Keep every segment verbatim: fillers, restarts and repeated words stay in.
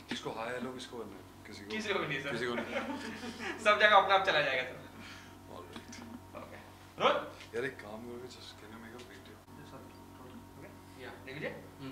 किसको hi hello किसको करना है? किसी को किसी को भी नहीं सर, किसी को नहीं। सब जगह अपने आप चला जाएगा सर। ऑलराइट ओके रोल यार एक काम करोगे just can you make a video? Okay या देख लीजिए।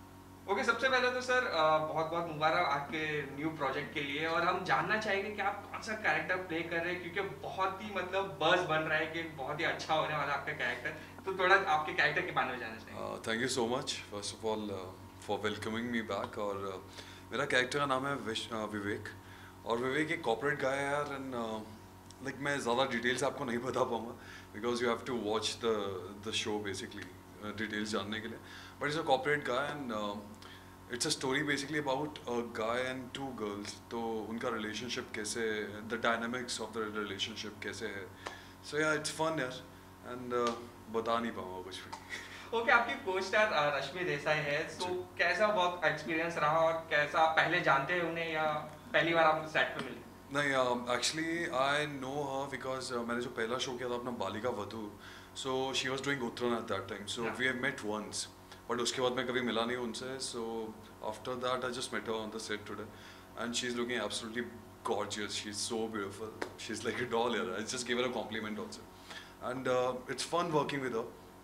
ओके सबसे पहले तो सर बहुत बहुत मुबारक आपके न्यू प्रोजेक्ट के लिए, और हम जानना चाहेंगे कि आप कौन सा कैरेक्टर प्ले कर रहे हैं, क्योंकि बहुत ही मतलब बज़ बन रहा है कि बहुत ही अच्छा होने वाला आपका कैरेक्टर। तो थोड़ा आपके कैरेक्टर के बारे में जानना चाहेंगे। Thank you so much first of all for welcoming me back. और uh, मेरा कैरेक्टर का नाम है विश uh, विवेक। और विवेक एक कॉर्पोरेट गाय है यार, एंड लाइक मैं ज़्यादा डिटेल्स आपको नहीं बता पाऊँगा because you have to watch the the show basically details जानने के लिए। But is a corporate guy and it's a story basically about a guy and two girls. तो उनका रिलेशनशिप कैसे, the dynamics of the relationship कैसे है। सो या it's fun यार, एंड बता नहीं पाऊँगा कुछ भी। ओके आपकी को स्टार रश्मि देसाई है, तो कैसा वर्क एक्सपीरियंस रहा और कैसा, पहले जानते हैं उन्हें या पहली बार आप सेट पे मिले? नहीं, actually I know her because मैंने जो पहला शो किया था अपना Balika Vadhu, so she was doing Uttarayan at that time, so we have met once, but उसके बाद मैं कभी मिला नहीं उनसे। So after that I just met her on the set today and she is looking absolutely gorgeous. She's so beautiful. She's like a doll here. I just gave her a compliment also. And uh, it's fun working with her.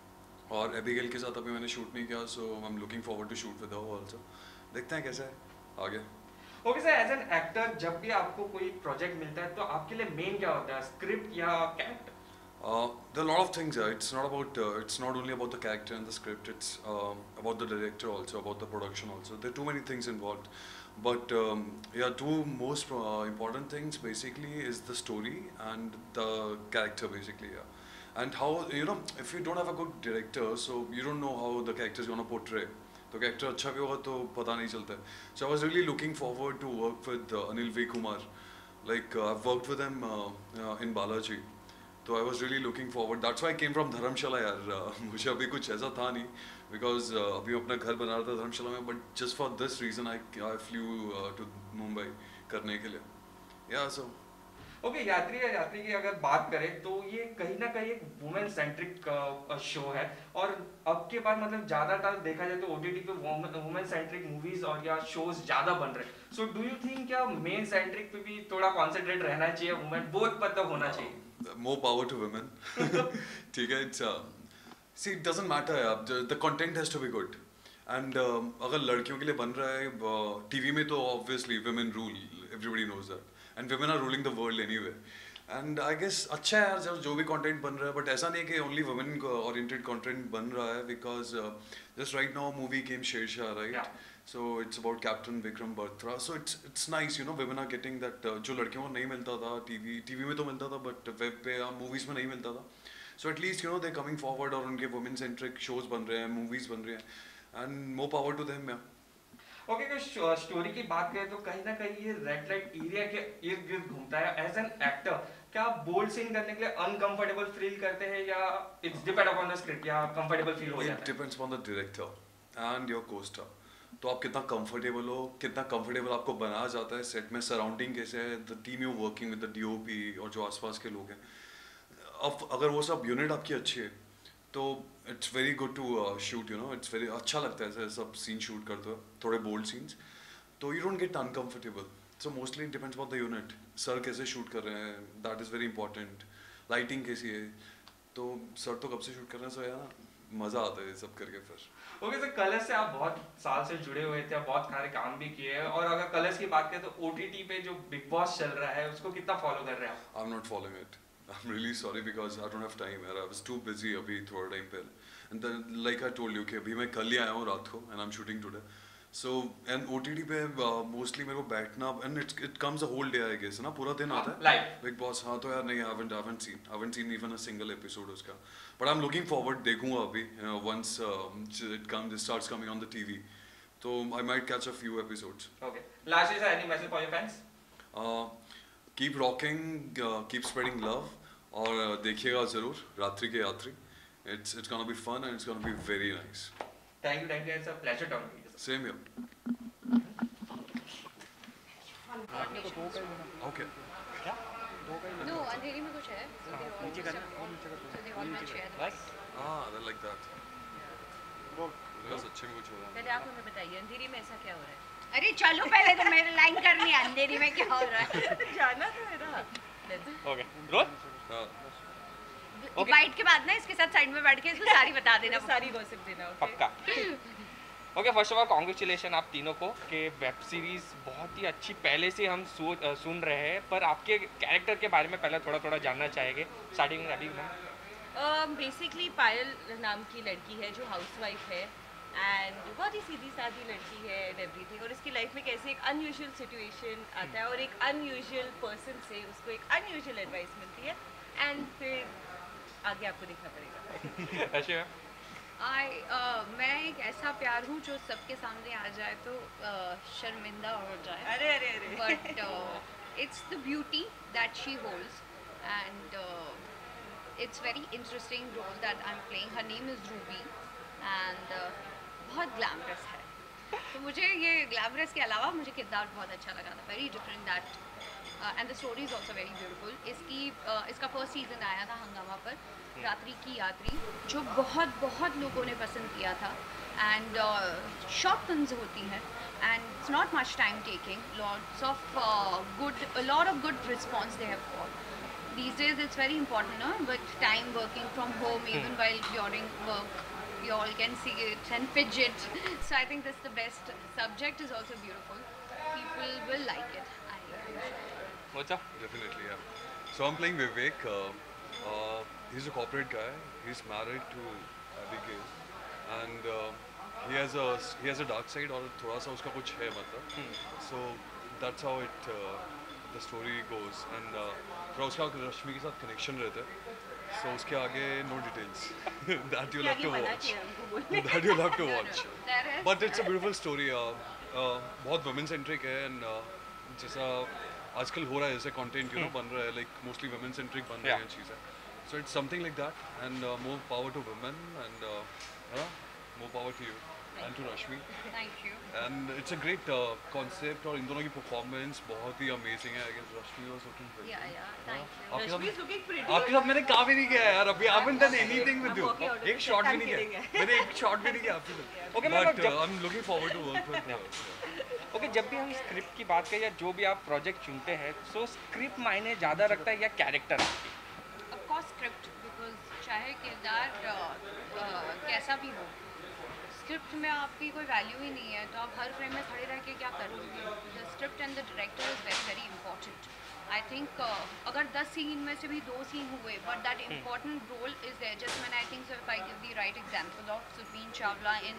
और Abigail के साथ अभी मैंने shoot नहीं किया, so I am looking forward to shoot with her also. देखते हैं कैसा है आगे। Okay sir, as an actor जब भी आपको कोई प्रोजेक्ट मिलता है तो आपके लिए मेन क्या होता है, स्क्रिप्ट या character? Uh, there are a lot of things here. It's not about. Uh, it's not only about the character and the script. It's um, about the director also, about the production also. There are too many things involved. But um, yeah, two most uh, important things basically is the story and the character basically. Yeah, and how, you know, if you don't have a good director, so you don't know how the character is gonna portray. तो character अच्छा भी होगा तो पता नहीं चलता है. So I was really looking forward to work with uh, Anil V Kumar. Like uh, I've worked with him uh, uh, in Balaji. तो I was really looking forward, that's why came from Dharamshala यार। uh, मुझे अभी कुछ ऐसा था नहीं because uh, अभी अपना घर बना रहा था धर्मशाला में, but just for this reason I I flew to Mumbai करने के लिए। या सो ओके यात्री या यात्री की अगर बात करें तो ये कहीं ना कहीं एक वुमेन सेंट्रिक शो है, और अब के बाद मतलब ज्यादातर देखा जाए तो ओटीटी पे वुमेन सेंट्रिक मूवीज और या शोज ज्यादा बन रहे हैं। सो डू यू थिंक क्या मेन सेंट्रिक पे भी थोड़ा कॉन्सेंट्रेट रहना चाहिए, वुमेन बोथ मतलब होना चाहिए? more power to women. ठीक है, it's uh, see it doesn't matter यार, the, the content has to be good and uh, अगर लड़कियों के लिए बन रहा है टीवी uh, में तो obviously women rule, everybody knows that and women are ruling the world anyway and I guess अच्छा है यार जब जो भी content बन रहा है, but ऐसा नहीं है कि only women oriented content बन रहा है because uh, just right now a movie came Shershah, right? Yeah. So it's about Captain Vikram Batra. So it's it's nice, you know, women are getting that uh, जो लड़कियों को नहीं मिलता था TV TV में तो मिलता था but वेब पे या मूवीज में नहीं मिलता था. So at least you know they're coming forward और उनके women centric shows बन रहे हैं, movies बन रहे हैं and more power to them yeah. Okay okay, तो स्टोरी की बात करें तो कहीं ना कहीं ये रेड लाइट एरिया के इर्द गिर्द घूमता है। एज एन एक्टर क्या आप बोल्ड सीन करने के लिए अनकंफर्टेबल फील करते हैं या it's depend upon the script, या कंफर्टेबल फील हो जाता है? It depends upon the director and your co-star. तो आप कितना कंफर्टेबल हो, कितना कंफर्टेबल आपको बनाया जाता है सेट में, सराउंडिंग कैसे है, the team you working with the DOP और जो आसपास के लोग हैं। अब अगर वो सब यूनिट आपकी अच्छी है तो it's very good to shoot, you know, it's very अच्छा लगता है ऐसे सब सीन शूट करते हो, थोड़े बोल्ड सीन्स, तो you don't get uncomfortable. So mostly it depends upon the unit, sir कैसे शूट कर रहे हैं, that is very important, lighting कैसी है, तो सर तो कब से शूट कर रहे हैं, सो यार ना मज़ा आता है ये सब करके। फिर ओके सर, कलर्स से आप बहुत साल से जुड़े हुए थे, बहुत सारे काम भी किए हैं, और अगर कलर्स की बात करें तो ओटीटी पे जो बिग बॉस चल रहा है उसको कितना फॉलो कर रहे हैं आप? I am not following it, I'm really sorry because I don't have time यार, I was too busy अभी थोड़ा टाइम पहले, and then like I told you कि अभी मैं कल ही आया हूँ रात को and I'm shooting today, so and O T T पे uh, mostly मेरे को बैठना and it it comes a whole day I guess ना, पूरा दिन आता है लाइव बिग बॉस। हाँ तो यार नहीं, I haven't I haven't seen I haven't seen even a single episode उसका, but I'm looking forward, देखूँगा अभी uh, once uh, it comes it starts coming on the T V, so I might catch a few episodes. Okay last is any message for your fans? uh, keep rocking, uh, keep spreading love और uh, देखिएगा ज़रूर रात्रि के यात्री, it's it's gonna be fun and it's gonna be very nice. Thank you thank you, it's a pleasure talking to you. Same here. Okay. No, Andheri में कुछ है। नीचे करना, और नीचे कर। So they all match share the bus. Ah, they like that. वो मुझे सच्चे में कुछ हो रहा है। पहले आप हमें बताइए अंधेरी में ऐसा क्या हो रहा है? अरे चलो पहले तो मेरे लाइन करनी है, अंधेरी में क्या हो रहा है। जाना तो है ना। Okay role okay. बाइट के बाद ना इसके साथ साइड में बैठ के इसको सारी बता देना, सारी गॉसिप देना। पक्का। Okay first of all congratulation आप तीनों को कि वेब सीरीज बहुत ही अच्छी पहले से हम सु, uh, सुन रहे हैं, पर आपके कैरेक्टर के बारे में पहले थोड़ा थोड़ा जानना चाहेंगे स्टार्टिंग में। अभी बेसिकली पायल नाम की लड़की है जो हाउसवाइफ है एंड बहुत ही सीधी सादी लड़की है एंड एवरीथिंग, और उसकी लाइफ में कैसे एक अनयूजुअल सिचुएशन आता है और एक अनयूजुअल पर्सन से उसको एक अनयूजुअल एडवाइस मिलती है एंड फिर आगे आपको देखना पड़ेगा। अच्छा आई uh, मैं एक ऐसा प्यार हूँ जो सबके सामने आ जाए तो uh, शर्मिंदा हो जाए, अरे अरे अरे but it's the beauty that she holds and it's very interesting role that I am playing. Her name is Ruby and बहुत ग्लैमरस है, तो मुझे ये ग्लैमरस के अलावा मुझे किरदार बहुत अच्छा लगा था, very different that and the story is also very beautiful. इसकी uh, इसका फर्स्ट सीज़न आया था हंगामा पर, रात्रि की यात्री, जो बहुत बहुत लोगों ने पसंद किया था एंड शॉर्ट फिल्म्स होती हैं and it's not much time taking, lots of good lot of good response they have got. These days it's very important, no? But time working from home, even hmm. while during work, you all can see it and fidget. So I think that's the best. Subject is also beautiful. People will like it. I What's up? Definitely, yeah. So I'm playing Vivek. Uh, uh, he's a corporate guy. He's married to Abigail, and uh, he has a he has a dark side, और थोड़ा सा उसका कुछ है मतलब. Hmm. So that's how it. Uh, the story goes and uh, थोड़ा उसका रश्मि के साथ कनेक्शन रहता है, so उसके आगे no details that you'll have to watch that you'll have to watch but it's a beautiful story. uh, uh, बहुत women centric है and uh, जैसा आजकल हो रहा है, जैसे content you know बन रहा है, like mostly women centric बन रही हैं चीज़ें, so it's something like that and uh, more power to women and uh, yeah, more power to you and to Rashmi. Thank you. And it's a great uh, concept और इन दोनों की performance बहुत ही amazing है. I guess Rashmi was looking pretty. Yeah, yeah. Thank you. आपके Rashmi is looking साथ pretty. आपके साथ मैंने काम ही नहीं किया है यार अभी. I haven't done anything with I'm you. walking out of एक the shot set. भी नहीं I'm किया. मैंने एक shot भी नहीं किया आपके साथ. Okay, But मतलब uh, I'm looking forward to work with you. Okay जब भी हम स्क्रिप्ट की बात करें या जो भी आप प्रोजेक्ट चुनते हैं, सो स्क्रिप्ट मायने ज़्यादा रखता है या कैरेक्टर आपकी? Of course script, because चाहे किरदार uh, uh, कैसा भी हो, स्क्रिप्ट में आपकी कोई वैल्यू ही नहीं है तो आप हर फ्रेम में खड़े रह के क्या करोगे. The script and the director is very very important. I think अगर दस सीन में से भी दो सीन हुए but that important role is there. Just man I think so if I give the right example of Subeen Chawla in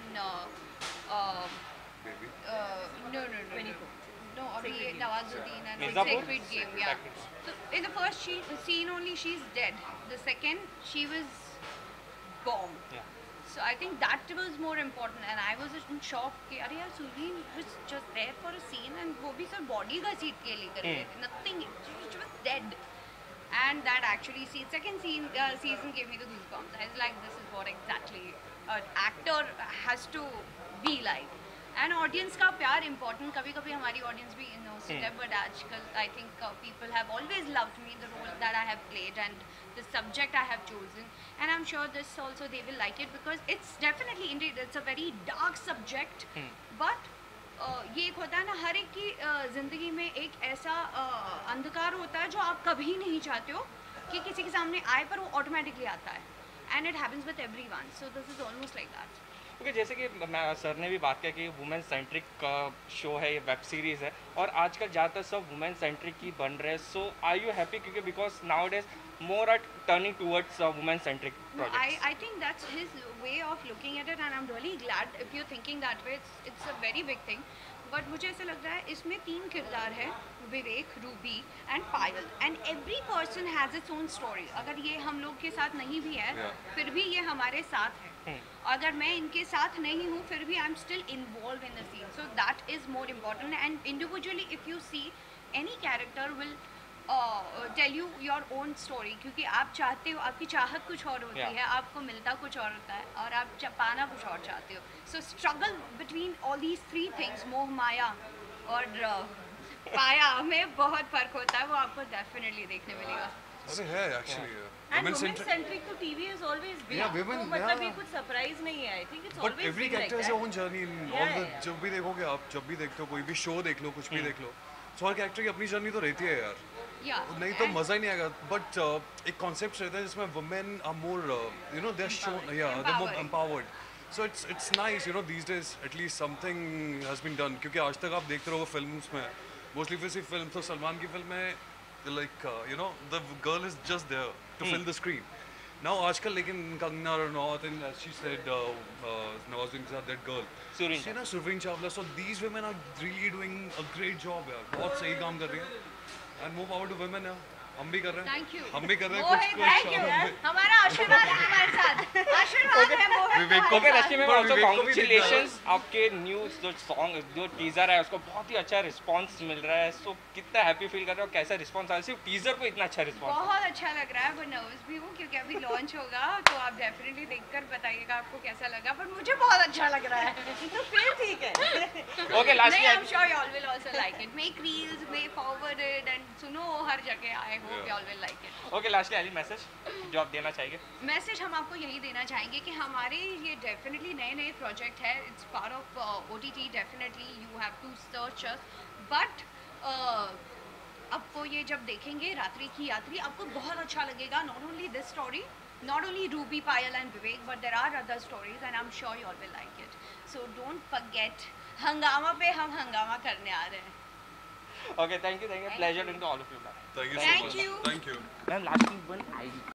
no no no no अभी Nawazuddin and Sacred Game, yeah. So in the first she, scene only she's dead. The second she was bombed. Yeah. So I think that was more important and I was in shock कि अरे यार Suleen was just there for a scene and वो भी सिर्फ body का seat के लिए कर रहे थे, nothing, she was dead. And that actually scene, second scene uh, season gave me the goosebumps. I was like this is what exactly an actor has to be like. And audience का प्यार important. कभी कभी हमारी audience भी innocent है but आजकल I think people have always loved me the role that I have played and the subject I have chosen and I am sure this also they will like it because it's definitely indeed it's a very dark subject. But ये एक होता है ना, हर एक की uh, ज़िंदगी में एक ऐसा uh, अंधकार होता है जो आप कभी नहीं चाहते हो कि किसी के सामने आए, पर वो ऑटोमेटिकली आता है and it happens with every one. So this is almost like that. Okay जैसे कि मैं सर ने भी बात किया कि वुमेन सेंट्रिक का शो है, ये वेब सीरीज़ है और आजकल ज़्यादातर सब वुमेन सेंट्रिक ही बन रहे हैं. सो आर यू हैप्पी क्योंकि because nowadays more are turning towards women centric projects? I I think that's his way of looking at it and I'm really glad if you're thinking that way. It's it's a very big thing. But मुझे ऐसा लग रहा है इसमें तीन किरदार है, Vivek, Ruby and Payal, and every person has its own story. अगर ये हम लोग के साथ नहीं भी है yeah. फिर भी ये हमारे साथ है. hmm. अगर मैं इनके साथ नहीं हूँ फिर भी I am still involve in the scene. So that is more important and individually if you see any character will tell you your own story, क्योंकि आप चाहते हो, आपकी चाहत कुछ और होती yeah. है, आपको मिलता कुछ और होता है और आप पाना कुछ और चाहते हो. So struggle between all these three things, मोह माया और uh, पाया में बहुत फ़र्क होता है, वो आपको डेफिनेटली देखने मिलेगा. अरे है actually And women centric to T V has always been. Yeah, women, तो मतलब ये yeah. कुछ surprise नहीं है. I think it's But always every been like character has that. their own journey in Yeah, all the yeah, yeah. जब भी देखोगे आप जब भी देखते हो कोई भी शो देख लो कुछ भी देख लो so हर character की अपनी journey तो रहती है यार Yeah. नहीं तो मजा ही नहीं आएगा बट एक concept रहता है जिसमें women are more uh, you know they're shown yeah they're more empowered so it's it's nice you know these days at least something has been done क्योंकि आज तक आप देखते रहोगे films में mostly फिर सिर्फ फिल्म तो सलमान की फिल्म में like uh, you know the girl is just there to fill the screen now आजकल लेकिन Kangana Ranaut and as she said uh, uh, Nawazuddin के साथ that girl Sureen she ना Surveen Chawla so these women are really doing a great job यार बहुत सही काम कर रही हैं and more power to women यार हम भी कर रहे हैं Thank you. हम भी कर रहे हैं मोहित, कुछ thank you कुछ यार. हमारा आशीर्वाद है हमारे साथ. आशीर्वाद है मोहित विवेक को ओके हमारे रश्मि मैम पर ऑल्सो विवेक को भी कॉन्ग्रेचुलेशंस आपके न्यू जो सॉन्ग जो टीजर है उसको बहुत ही अच्छा रिस्पांस मिल रहा है सो कितना हैप्पी फील कर रहे हो कैसा रिस्पांस आया सिर्फ टीजर को इतना अच्छा रिस्पांस बहुत अच्छा लग रहा है पर नर्वस भी हूँ क्योंकि अभी लॉन्च होगा तो आप डेफिनेटली देखकर बताइएगा आपको कैसा लगा पर मुझे बहुत अच्छा लग रहा है तो फिर ठीक है. ओके लास्ट नहीं, I'm sure y'all will also like it. Make reels, make forward it and सुनो हर जगह. I hope Yeah. y'all will like it. Okay lastly अली मैसेज जो आप देना चाहेंगे मैसेज हम आपको यही देना चाहेंगे कि हमारे ये डेफिनेटली नए नए प्रोजेक्ट है it's part of O T T definitely you have to search us but आपको ये जब देखेंगे रात्रि की यात्री आपको बहुत अच्छा लगेगा not only this story not only Ruby, Payal and Vivek but there are other stories and I'm sure you all will like it so don't forget हंगामा पे हम हंगामा करने आ रहे हैं okay thank you thank you pleasure to all of you ma'am thank you so Thank much you. thank you ma'am last one I